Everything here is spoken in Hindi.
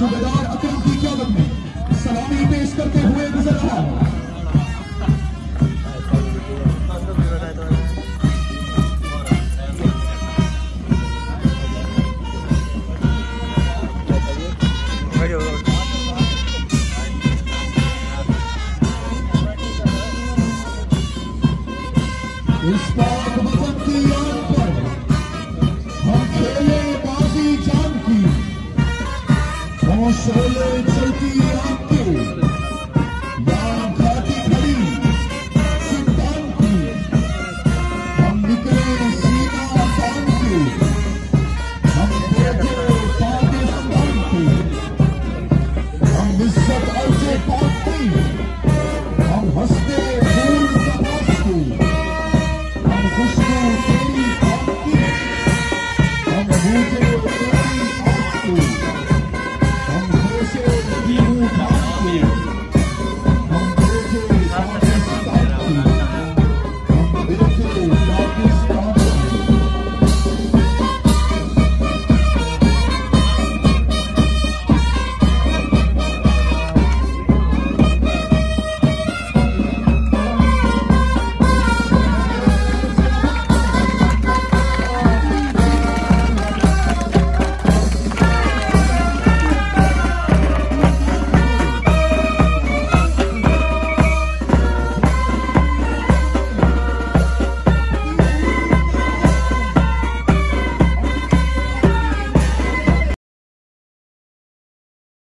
सूबेदार अकरम की क़यादत में सलामी पेश करते हुए गुजर रहा है। इस पाक वतन की याद पर हम खेले बाजी जान की, शोले चलती